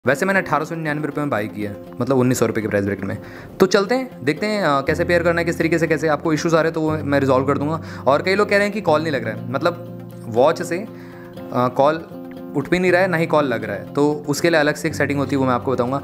वैसे मैंने 1899 में बाई किया है, मतलब 1900 रुपये के प्राइस ब्रैकेट में। तो चलते हैं देखते हैं कैसे पेयर करना है, किस तरीके से, कैसे आपको इश्यूज़ आ रहे हैं तो वो मैं रिजॉल्व कर दूंगा। और कई लोग कह रहे हैं कि कॉल नहीं लग रहा है, मतलब वॉच से कॉल उठ भी नहीं रहा है, ना ही कॉल लग रहा है, तो उसके लिए अलग से एक सेटिंग होती है, वो मैं आपको बताऊँगा।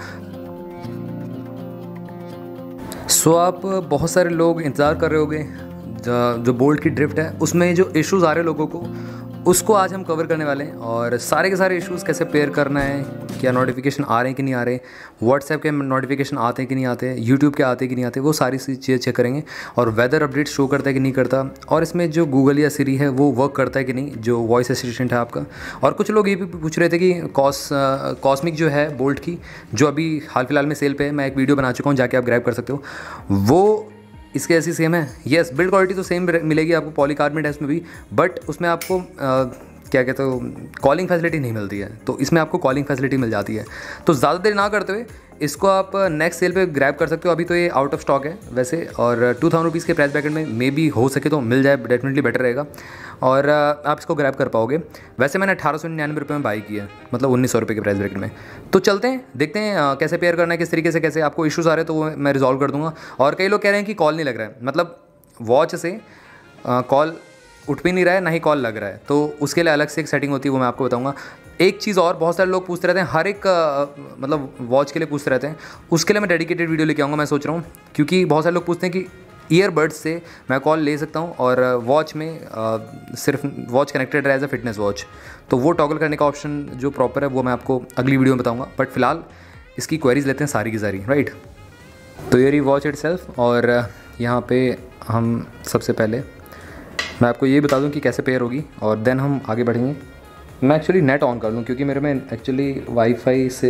सो आप बहुत सारे लोग इंतज़ार कर रहे होंगे जो बोल्ट की ड्रिफ्ट है उसमें जो इश्यूज़ आ रहे हैं लोगों को, उसको आज हम कवर करने वाले हैं। और सारे के सारे इश्यूज़ कैसे पेयर करना है, क्या नोटिफिकेशन आ रहे हैं कि नहीं आ रहे, व्हाट्सएप के नोटिफिकेशन आते हैं कि नहीं आते, यूट्यूब के आते हैं कि नहीं आते, वो सारी चीज़ें चेक करेंगे। और वेदर अपडेट शो करता है कि नहीं करता, और इसमें जो गूगल या सिरी है वो वर्क करता है कि नहीं, जो वॉइस असिस्टेंट है आपका। और कुछ लोग ये भी पूछ रहे थे कि कॉस्मिक जो है बोल्ट की, जो अभी हाल फिलहाल में सेल पे है, मैं एक वीडियो बना चुका हूँ, जाके आप ग्रैब कर सकते हो, वो इसके ऐसी सेम है। यस, बिल्ड क्वालिटी तो सेम मिलेगी आपको, पॉलीकार्बोनेट है उसमें भी, बट उसमें आपको क्या कहते हो, कॉलिंग फैसिलिटी नहीं मिलती है, तो इसमें आपको कॉलिंग फैसिलिटी मिल जाती है। तो ज़्यादा देर ना करते हुए इसको आप नेक्स्ट सेल पे ग्रैब कर सकते हो। अभी तो ये आउट ऑफ स्टॉक है वैसे, और 2000 रुपीज़ के प्राइस ब्रैकेट में मे बी हो सके तो मिल जाए, डेफिनेटली बेटर रहेगा, और आप इसको ग्रैब कर पाओगे। वैसे मैंने 1899 में बाई किया है, मतलब 1900 रुपये के प्राइस ब्रैकेट में। तो चलते हैं देखते हैं कैसे पेयर करना है, किस तरीके से, कैसे आपको इश्यूज़ आ रहे हैं तो वो मैं रिजॉल्व कर दूंगा। और कई लोग कह रहे हैं कि कॉल नहीं लग रहा है, मतलब वॉच से कॉल उठ भी नहीं रहा है, ना ही कॉल लग रहा है, तो उसके लिए अलग से एक सेटिंग होती है, वो मैं आपको बताऊंगा। एक चीज़ और, बहुत सारे लोग पूछते रहते हैं, हर एक मतलब वॉच के लिए पूछते रहते हैं, उसके लिए मैं डेडिकेटेड वीडियो लेके आऊँगा, मैं सोच रहा हूँ, क्योंकि बहुत सारे लोग पूछते हैं कि ईयरबड्स से मैं कॉल ले सकता हूँ और वॉच में सिर्फ वॉच कनेक्टेड रहे एज अ फिटनेस वॉच, तो वो टॉगल करने का ऑप्शन जो प्रॉपर है वो मैं आपको अगली वीडियो में बताऊँगा। बट फिलहाल इसकी क्वेरीज लेते हैं सारी की सारी, राइट। तो ये रही वॉच इटसेल्फ, और यहाँ पे हम सबसे पहले मैं आपको ये बता दूं कि कैसे पेयर होगी, और देन हम आगे बढ़ेंगे। मैं एक्चुअली नेट ऑन कर लूँ, क्योंकि मेरे में एक्चुअली वाईफाई से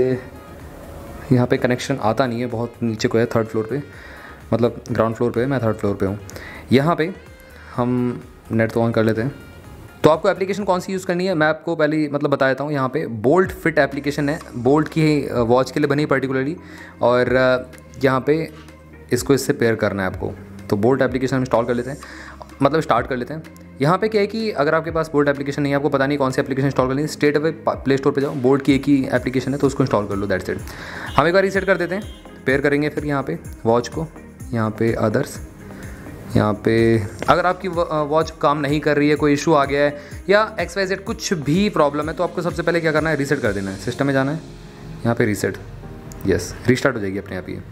यहाँ पे कनेक्शन आता नहीं है, बहुत नीचे को है, 3rd फ्लोर पे, मतलब ग्राउंड फ्लोर पे, मैं 3rd फ्लोर पे हूँ। यहाँ पे हम नेट तो ऑन कर लेते हैं। तो आपको एप्लीकेशन कौन सी यूज़ करनी है मैं आपको पहले मतलब बता देता हूँ। यहाँ पे बोल्ट फिट एप्लीकेशन है, बोल्ट की वॉच के लिए बनी पर्टिकुलरली, और यहाँ पे इसको इससे पेयर करना है आपको। तो बोल्ट एप्लीकेशन हम इंस्टॉल कर लेते हैं, मतलब स्टार्ट कर लेते हैं। यहाँ पे क्या है कि अगर आपके पास बोल्ट एप्लीकेशन नहीं है, आपको पता नहीं कौन सी एप्लीकेशन इंस्टॉल करनी है, स्ट्रेट अवे प्ले स्टोर पे जाओ, बोल्ट की एक ही एप्लीकेशन है तो उसको इंस्टॉल कर लो, दैट्स इट। हम एक बार रीसेट कर देते हैं, पेयर करेंगे फिर यहाँ पे वॉच को, यहाँ पे अदर्स, यहाँ पे अगर आपकी वॉच काम नहीं कर रही है, कोई इशू आ गया है या XYZ कुछ भी प्रॉब्लम है, तो आपको सबसे पहले क्या करना है, रीसेट कर देना है, सिस्टम में जाना है, यहाँ पे रीसेट, यस, रीस्टार्ट हो जाएगी अपने आप ही।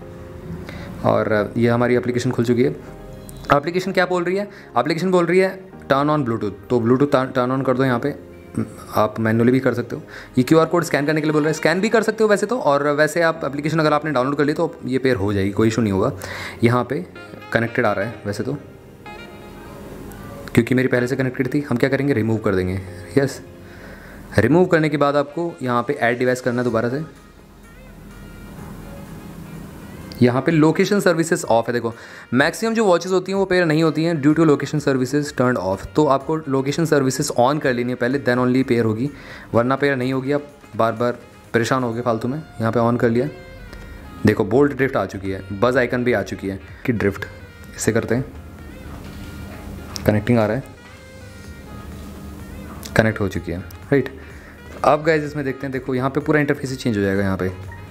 और ये हमारी एप्लीकेशन खुल चुकी है। एप्लीकेशन क्या बोल रही है, एप्लीकेशन बोल रही है टर्न ऑन ब्लूटूथ, तो ब्लूटूथ टर्न ऑन कर दो। यहाँ पे आप मैनुअली भी कर सकते हो, ये QR कोड स्कैन करने के लिए बोल रहा है, स्कैन भी कर सकते हो वैसे तो, और वैसे आप एप्लीकेशन अगर आपने डाउनलोड कर ली तो ये पेयर हो जाएगी, कोई इशू नहीं होगा। यहाँ पे कनेक्टेड आ रहा है वैसे तो, क्योंकि मेरी पहले से कनेक्टेड थी। हम क्या करेंगे, रिमूव कर देंगे, यस। रिमूव करने के बाद आपको यहाँ पे ऐड डिवाइस करना है दोबारा से। यहाँ पे लोकेशन सर्विसेज ऑफ है, देखो मैक्सिमम जो वॉचेस होती हैं वो पेयर नहीं होती हैं due to location services turn off, तो आपको लोकेशन सर्विसेज ऑन कर लेनी है पहले, देन ओनली पेयर होगी, वरना पेयर नहीं होगी, आप बार बार परेशान होगे फालतू में। यहाँ पे ऑन कर लिया, देखो बोल्ट ड्रिफ्ट आ चुकी है, बज आइकन भी आ चुकी है कि ड्रिफ्ट, इससे करते हैं, कनेक्टिंग आ रहा है, कनेक्ट हो चुकी है, राइट। अब गाइस इसमें देखते हैं, देखो यहाँ पे पूरा इंटरफेस ही चेंज हो जाएगा। यहाँ पे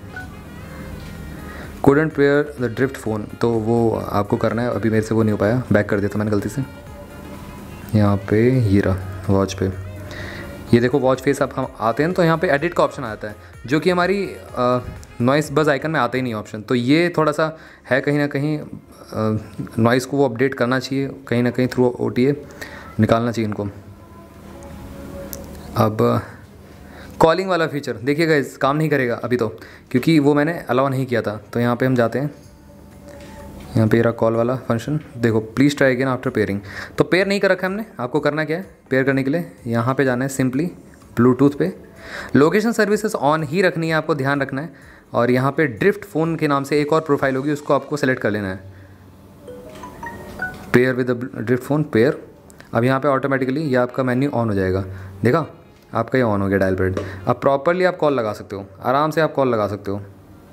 couldn't pair the drift phone, तो वो आपको करना है, अभी मेरे से वो नहीं हो पाया, बैक कर दिया था मैंने गलती से। यहाँ पे ये रहा वॉच पे, ये देखो वॉच फेस अब हम आते हैं तो यहाँ पे एडिट का ऑप्शन आता है, जो कि हमारी नॉइस बज आइकन में आता ही नहीं ऑप्शन, तो ये थोड़ा सा है, कहीं ना कहीं नॉइस को वो अपडेट करना चाहिए, कहीं ना कहीं थ्रू OTA निकालना चाहिए इनको। अब कॉलिंग वाला फीचर देखिएगा, इस काम नहीं करेगा अभी तो, क्योंकि वो मैंने अलाउ नहीं किया था। तो यहाँ पे हम जाते हैं, यहाँ पे रहा कॉल वाला फंक्शन, देखो please try again after pairing, तो पेयर नहीं कर रखा है हमने। आपको करना क्या है, पेयर करने के लिए यहाँ पे जाना है, सिंपली ब्लूटूथ पे, लोकेशन सर्विसेज ऑन ही रखनी है, आपको ध्यान रखना है। और यहाँ पे ड्रिफ्ट फ़ोन के नाम से एक और प्रोफाइल होगी, उसको आपको सेलेक्ट कर लेना है, pair with Drift phone, pair. अब यहाँ पर ऑटोमेटिकली ये आपका मेन्यू ऑन हो जाएगा, देखा आपका ये ऑन हो गया डायल पैड। अब प्रॉपरली आप कॉल लगा सकते हो, आराम से आप कॉल लगा सकते हो,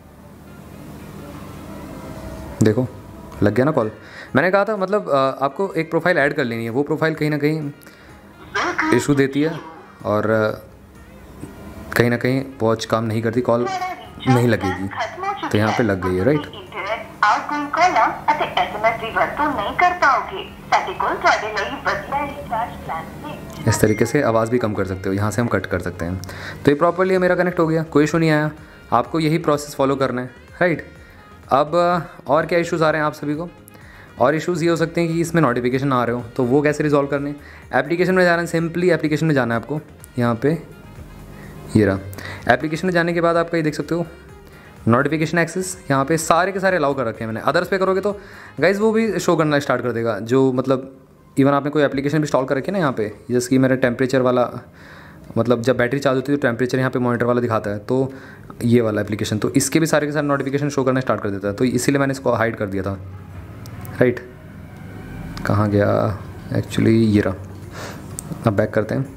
देखो लग गया ना कॉल। मैंने कहा था मतलब आपको एक प्रोफाइल ऐड कर लेनी है, वो प्रोफाइल कहीं ना कहीं इशू देती है और कहीं ना कहीं वॉच काम नहीं करती, कॉल नहीं लगेगी, तो यहाँ पे लग गई है, राइट। ਆਊਟਗੋਇੰਗ ਕਾਲਾਂ ਅਤੇ SMS ਦੀ ਵਰਤੋਂ नहीं कर पाओगे। ਸਾਡੇ ਕੋਲ ਤੁਹਾਡੇ ਲਈ ਵਧੀਆ रिचार्ज प्लान है। इस तरीके से आवाज़ भी कम कर सकते हो, यहाँ से हम कट कर सकते हैं। तो ये प्रॉपर्ली मेरा कनेक्ट हो गया, कोई इशू नहीं आया। आपको यही प्रोसेस फॉलो करना है, राइट। अब और क्या इश्यूज़ आ रहे हैं आप सभी को? और इश्यूज़ ये हो सकते हैं कि इसमें नोटिफिकेशन आ रहे हो, तो वो कैसे रिजॉल्व करने? एप्लीकेशन में जाना है, सिंपली एप्लीकेशन में जाना है आपको। यहाँ पे ये रहा, एप्लीकेशन में जाने के बाद आपका ये देख सकते हो नोटिफिकेशन एक्सेस, यहाँ पे सारे के सारे अलाउ कर रखे हैं मैंने। अदर्स पे करोगे तो गाइज़ वो भी शो करना स्टार्ट कर देगा, जो मतलब इवन आपने कोई एप्लीकेशन भी इंस्टॉल कर रखी है ना यहाँ पे, जैसे कि मेरा टेम्परेचर वाला, मतलब जब बैटरी चार्ज होती है तो टेम्परेचर यहाँ पे मॉनिटर वाला दिखाता है, तो ये वाला एप्लीकेशन, तो इसके भी सारे के सारे नोटिफिकेशन शो करना स्टार्ट कर देता है। तो इसीलिए मैंने इसको हाइड कर दिया था, राइट। कहाँ गया एक्चुअली, ये रहा। अब बैक करते हैं।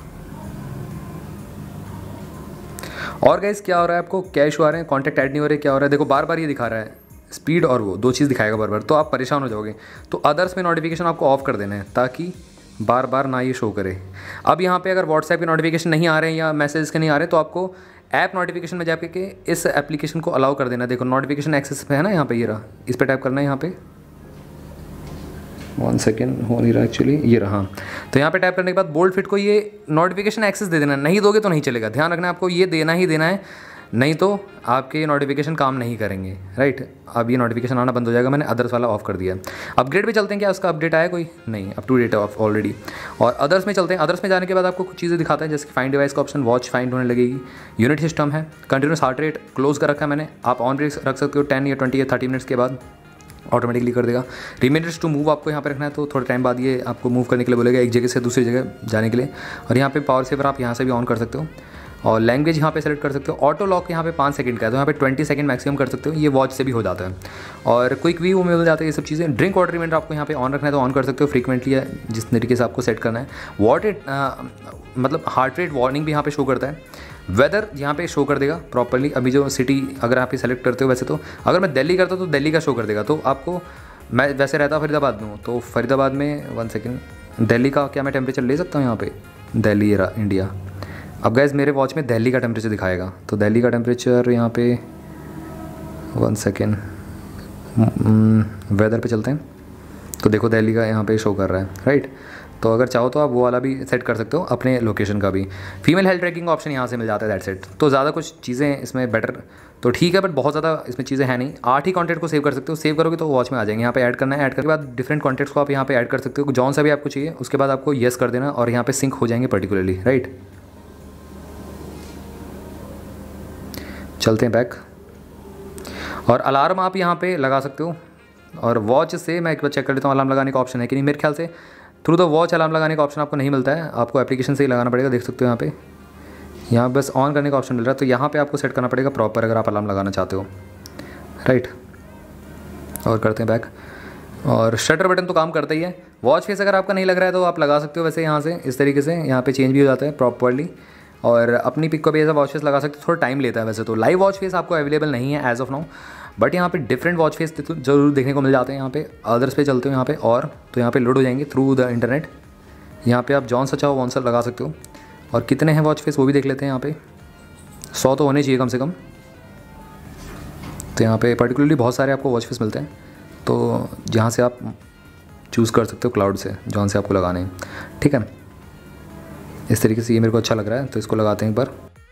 और गाइस क्या हो रहा है, आपको क्या इशू आ रहे हैं? कॉन्टैक्ट ऐड नहीं हो रहे, क्या हो रहा है? देखो बार बार ये दिखा रहा है स्पीड, और वो दो चीज़ दिखाएगा बार बार, तो आप परेशान हो जाओगे। तो अदर्स में नोटिफिकेशन आपको ऑफ कर देना है ताकि बार बार ना ये शो करे। अब यहाँ पे अगर व्हाट्सएप के नोटिफिकेशन नहीं आ रहे हैं या मैसेज के नहीं आ रहे, तो आपको ऐप नोटिफिकेशन में जाके के इस एप्लीकेशन को अलाउ कर देना। देखो नोटिफिकेशन एक्सेस पे है ना, यहाँ पे ये रहा, इस पर टैप करना है। यहाँ पे 1 सेकेंड हो नहीं रहा एक्चुअली, ये रहा। तो यहाँ पे टैप करने के बाद बोल्ड फिट को ये नोटिफिकेशन एक्सेस दे देना। नहीं दोगे तो नहीं चलेगा, ध्यान रखना आपको ये देना ही देना है, नहीं तो आपके नोटिफिकेशन काम नहीं करेंगे, राइट। अब ये नोटिफिकेशन आना बंद हो जाएगा, मैंने अदर्स वाला ऑफ कर दिया है। अपग्रेड पे चलते हैं, क्या उसका अपडेट आया कोई? नहीं, up to date off already. और अदर्स में चलते हैं। अदर्स में जाने के बाद आपको कुछ चीज़ें दिखाता है, जैसे कि फाइंड डिवाइस का ऑप्शन, वॉच फाइंड होने लगेगी। यूनिट सिस्टम है, कंटिन्यूस हार्ट रेट क्लोज कर रखा है मैंने, आप ऑन भी रख सकते हो 10 या 20 या 30 मिनट्स के बाद ऑटोमेटिकली कर देगा। रिमाइंडर्स टू मूव आपको यहाँ पे रखना है, तो थोड़े टाइम बाद ये आपको मूव करने के लिए बोलेगा, एक जगह से दूसरी जगह जाने के लिए। और यहाँ पे पावर सेवर आप यहाँ से भी ऑन कर सकते हो, और लैंग्वेज यहाँ पे सेलेक्ट कर सकते हो। ऑटो लॉक यहाँ पे 5 सेकंड का है, तो यहाँ पे 20 सेकंड मैक्सिमम कर सकते हो, ये वॉच से भी हो जाता है। और क्विक व्यू में मिल जाता है ये सब चीज़ें। ड्रिंक वाटर रिमाइंडर आपको यहाँ पे ऑन रखना है, तो ऑन कर सकते हो फ्रीक्वेंटली, जिस तरीके से आपको सेट करना है। मतलब हार्ट रेट वार्निंग भी यहाँ पे शो करता है। वेदर यहाँ पे शो कर देगा प्रॉपर्ली। अभी जो सिटी अगर आप ये सेलेक्ट करते हो, वैसे तो अगर मैं दिल्ली करता हूँ तो दिल्ली का शो कर देगा। तो आपको, मैं वैसे रहता फरीदाबाद में हूँ, तो फरीदाबाद में 1 सेकेंड दिल्ली का क्या मैं टेम्परेचर ले सकता हूँ यहाँ पे? दिल्ली इंडिया। अब गैस मेरे वॉच में दिल्ली का टेम्परेचर दिखाएगा, तो दिल्ली का टेम्परेचर यहाँ पे 1 सेकेंड वेदर पे चलते हैं, तो देखो दिल्ली का यहाँ पे शो कर रहा है, राइट। तो अगर चाहो तो आप वो वाला भी सेट कर सकते हो, अपने लोकेशन का भी। फीमेल हेल्थ ट्रैकिंग का ऑप्शन यहाँ से मिल जाता है, दैट्स इट। तो ज़्यादा कुछ चीज़ें इसमें बेटर तो ठीक है, बट बहुत ज़्यादा इसमें चीज़ें हैं नहीं। 8 ही कॉन्टैक्ट को सेव कर सकते हो, सेव करोगे तो वॉच में आ जाएंगे। यहाँ पे ऐड करना है, ऐड करने के बाद डिफरेंट कॉन्टैक्ट्स को आप यहाँ पे ऐड कर सकते हो, जौन सा भी आपको चाहिए। उसके बाद आपको येस कर देना और यहाँ पे सिंक हो जाएंगे पर्टिकुलरली, राइट। चलते हैं बैक। और अलार्म आप यहाँ पे लगा सकते हो, और वॉच से मैं एक बार चेक कर लेता हूँ अलार्म लगाने का ऑप्शन है कि नहीं। मेरे ख्याल से थ्रू द वॉच अलार्म लगाने का ऑप्शन आपको नहीं मिलता है, आपको एप्लीकेशन से ही लगाना पड़ेगा। देख सकते हो यहाँ बस ऑन करने का ऑप्शन मिल रहा है, तो यहाँ पे आपको सेट करना पड़ेगा प्रॉपर अगर आप अलार्म लगाना चाहते हो, राइट। और करते हैं बैक। और शटर बटन तो काम करता ही है। वॉच फेस अगर आपका नहीं लग रहा है तो आप लगा सकते हो वैसे यहाँ से, इस तरीके से यहाँ पे चेंज भी हो जाता है प्रॉपर्ली। और अपनी पिक को भी ऐसा वॉच फेस लगा सकते हो, थोड़ा टाइम लेता है वैसे तो। लाइव वॉच फेस आपको अवेलेबल नहीं है एज ऑफ नाउ, बट यहाँ पे डिफरेंट वॉच फेस तो जरूर देखने को मिल जाते हैं। यहाँ पे अदर्स पे चलते हो यहाँ पे, और तो यहाँ पे लोड हो जाएंगे थ्रू द इंटरनेट। यहाँ पे आप जौन सा चाहो वॉन सा लगा सकते हो। और कितने हैं वॉच फेस वो भी देख लेते हैं। यहाँ पे 100 तो होने चाहिए कम से कम। तो यहाँ पे पर्टिकुलरली बहुत सारे आपको वॉच फेस मिलते हैं, तो जहाँ से आप चूज़ कर सकते हो क्लाउड से जौन से आपको लगाने हैं, ठीक है। इस तरीके से ये मेरे को अच्छा लग रहा है, तो इसको लगाते हैं एक बार।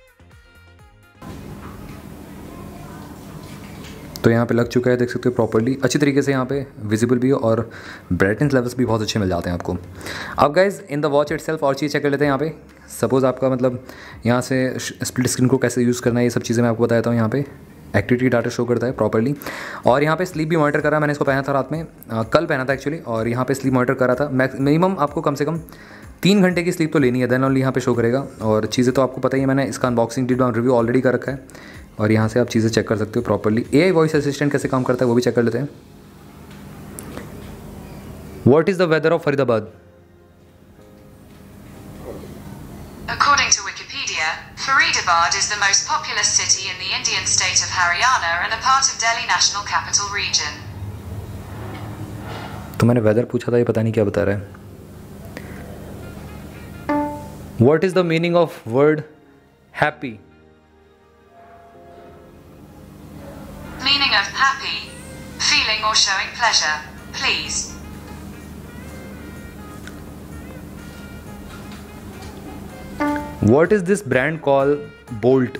तो यहाँ पे लग चुका है, देख सकते हो प्रॉपर्ली अच्छी तरीके से यहाँ पे विजिबल भी, और ब्राइटनेस लेवल्स भी बहुत अच्छे मिल जाते हैं आपको। अब guys in the watch itself और चीज़ चेक कर लेते हैं। यहाँ पे सपोज़ आपका मतलब यहाँ से स्प्लिट स्क्रीन को कैसे यूज़ करना है, ये सब चीज़ें मैं आपको बताता हूँ। यहाँ पे एक्टिविटी डाटा शो करता है प्रॉपर्ली, और यहाँ पे स्लीप भी मॉनिटर करा। मैंने इसको पहना था रात में, कल पहना था एक्चुअली, और यहाँ पे स्लीप मॉनिटर करा था। मिनिमम आपको कम से कम 3 घंटे की स्लीप तो लेनी है, देन ओनली यहाँ पे शो करेगा। और चीज़ें तो आपको पता ही है, मैंने इसका अनबॉक्सिंग रिव्यू ऑलरेडी कर रखा है, और यहाँ से आप चीज़ें चेक कर सकते हो प्रॉपर्ली। AI वॉइस असिस्टेंट कैसे काम करता है वो भी चेक कर लेते हैं। What is the weather of Faridabad? According to Wikipedia, Faridabad is the most populous city in the Indian state of Haryana and a part of Delhi National Capital Region. तो मैंने वेदर पूछा था, ये पता नहीं क्या बता रहा है। What is the meaning of word happy? meaning of happy, feeling or showing pleasure, please. What is this brand called? Bolt.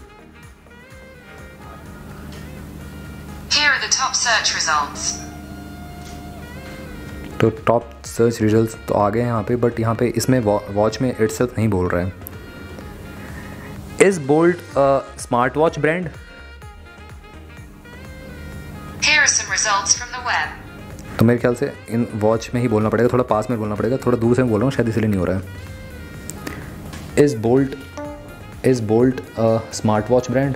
Here are the top search results. तो टॉप सर्च रिजल्ट्स तो आ गए हैं यहाँ पे, बट यहाँ पे इसमें वॉच में इटसेल्फ नहीं बोल रहा है. Is Bolt smart watch brand? Here are some results from the web. तो मेरे ख्याल से इन वॉच में ही बोलना पड़ेगा, थोड़ा पास में बोलना पड़ेगा, थोड़ा दूर से मैं बोल रहा हूँ शायद इसलिए नहीं हो रहा है. Is Bolt smart watch brand?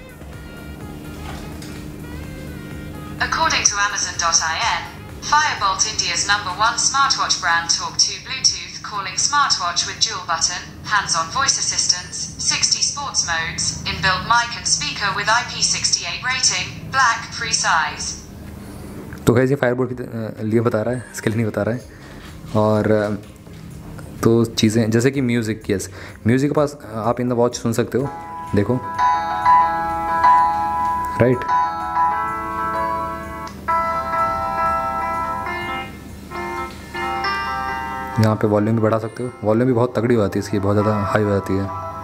According to Amazon.in, Firebolt, India's #1 smartwatch brand, talk to Bluetooth calling smartwatch with dual button, hands-on voice assistance, 60 sports modes, inbuilt mic and speaker with IP68 rating, black, free size. तो कैसे Fireboltt के लिए बता रहा है, इसके लिए नहीं बता रहा है. और तो चीज़ें जैसे कि म्यूज़िक, यस म्यूज़िक के पास आप इन द वॉच सुन सकते हो, देखो राइट. यहाँ पे वॉल्यूम भी बढ़ा सकते हो, वॉल्यूम भी बहुत तगड़ी हो जाती है इसकी, बहुत ज़्यादा हाई हो जाती है.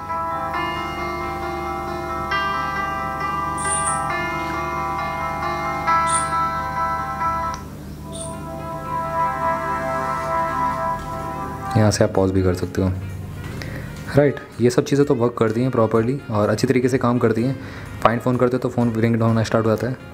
यहाँ से आप पॉज भी कर सकते हो, राइट. ये सब चीज़ें तो वर्क करती हैं प्रॉपर्ली और अच्छी तरीके से काम करती हैं. फाइंड फ़ोन करते हो तो फ़ोन रिंग होना स्टार्ट हो जाता है.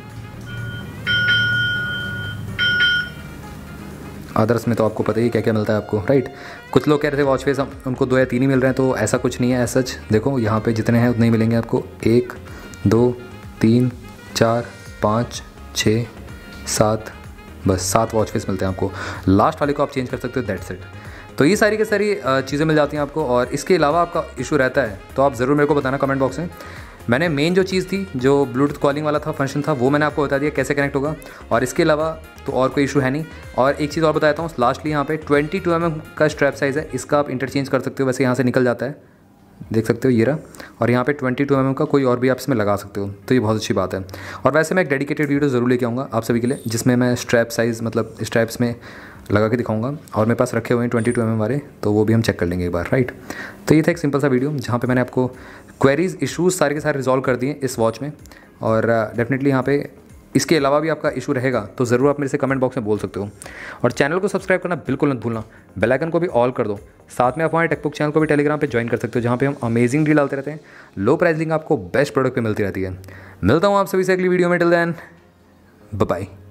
अदर्स में तो आपको पता ही क्या क्या मिलता है आपको, राइट. कुछ लोग कह रहे थे वॉच फेस उनको 2 या 3 ही मिल रहे हैं, तो ऐसा कुछ नहीं है. ऐसा सच देखो यहाँ पे जितने हैं उतने ही मिलेंगे आपको. 1 2 3 4 5 6 7, बस 7 वॉच फेस मिलते हैं आपको. लास्ट वाले को आप चेंज कर सकते हो, दैट्स इट. तो ये सारी की सारी चीज़ें मिल जाती हैं आपको. और इसके अलावा आपका इशू रहता है तो आप ज़रूर मेरे को बताना कमेंट बॉक्स में. मैंने मेन जो चीज़ थी, जो ब्लूटूथ कॉलिंग वाला था फंक्शन था, वो मैंने आपको बता दिया कैसे कनेक्ट होगा. और इसके अलावा तो और कोई इशू है नहीं. और एक चीज़ और बताता हूँ लास्टली, यहाँ पे 22 mm का स्ट्रैप साइज़ है, इसका आप इंटरचेंज कर सकते हो. वैसे यहाँ से निकल जाता है, देख सकते हो ये रहा. और यहाँ पे 22 mm का कोई और भी आप इसमें लगा सकते हो, तो ये बहुत अच्छी बात है. और वैसे मैं एक डेडिकेटेड वीडियो ज़रूर लेके आऊँगा आप सभी के लिए, जिसमें मैं स्ट्रैप साइज़ मतलब स्ट्रैप्स में लगा के दिखाऊंगा. और मेरे पास रखे हुए हैं 22 mm वाले, तो वो भी हम चेक कर लेंगे एक बार, राइट. तो ये था एक सिंपल सा वीडियो जहाँ पे मैंने आपको क्वेरीज इश्यूज़ सारे के सारे रिजॉल्व कर दिए इस वॉच में. और डेफिनेटली यहाँ पे इसके अलावा भी आपका इशू रहेगा तो ज़रूर आप मेरे से कमेंट बॉक्स में बोल सकते हो. और चैनल को सब्सक्राइब करना बिल्कुल मत भूलना, बेल आइकन को भी ऑल कर दो. साथ में आप हमारे टेकबुक चैनल को भी टेलीग्राम पे ज्वाइन कर सकते हो, जहाँ पे हम अमेजिंग डील डालते रहते हैं. लो प्राइस लिंक आपको बेस्ट प्रोडक्ट पे मिलती रहती है. मिलता हूँ आप सभी से अगली वीडियो में. Till then bye bye.